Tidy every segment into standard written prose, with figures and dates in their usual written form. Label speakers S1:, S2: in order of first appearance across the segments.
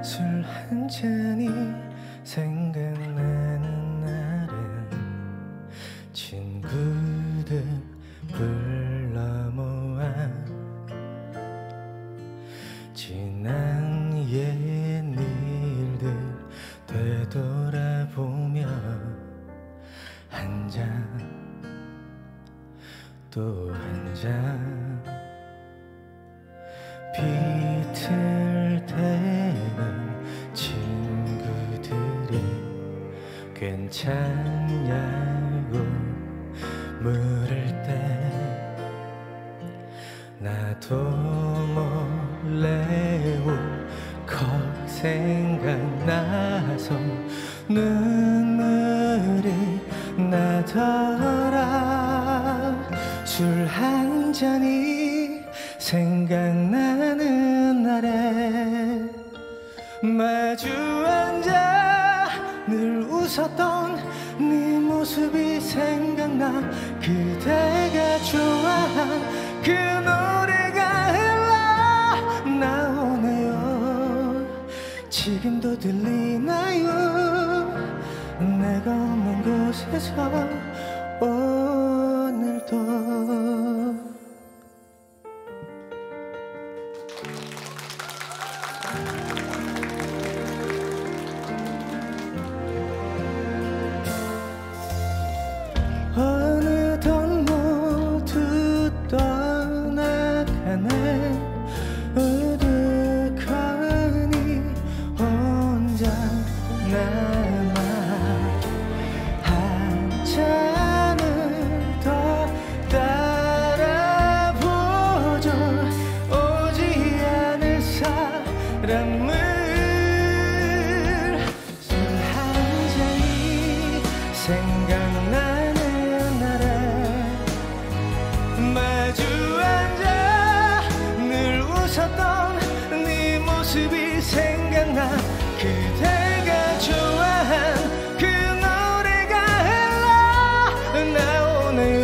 S1: 술 한 잔이 생각나는 날엔 친구들 불러 모아 지난 옛 일들 되돌아보며 한 잔 또 한 잔 비틀 때는 친구들이 괜찮냐고 물을 때 나도 몰래 울컥 생각나서 눈물이 나더라. 술 한 잔이 생각나는 날에 마주 앉아 늘 웃었던 네 모습이 생각나. 그대가 좋아한 그 노래가 흘러나오네요. 지금도 들리나요? 내가 없는 곳에서 오늘도. 어느덧 모두 떠나가네. 우두커니 혼자 남아 한 잔을 더 따라보죠. 오지 않을 사람을. 술 한 잔이 생각나는 날에 마주 앉아 늘 웃었던 네 모습이 생각나. 그대가 좋아한 그 노래가 흘러나오네요.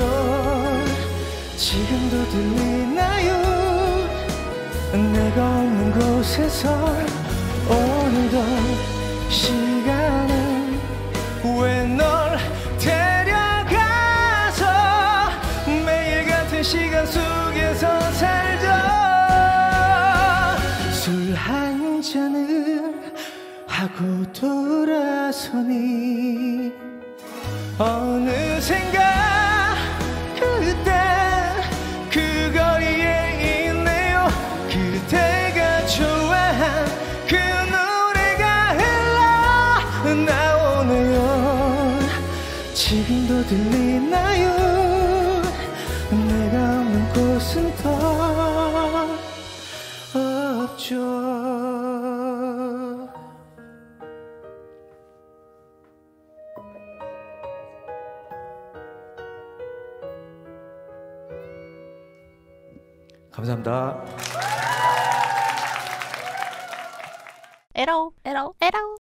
S1: 지금도 들리나요? 내가 없는 곳에서 오늘도. 시간은 왜 널 데려가서 매일 같은 시간 속에서 살죠. 술 한 잔을 하고 돌아서니 어느샌가 그때 그 거리에 있네요. 그대가 좋아한 그 노래가 흘러나오네요. 지금도 들리나요? 내가 없는 곳은 더 없죠. 감사합니다.
S2: 에러 에러 에러.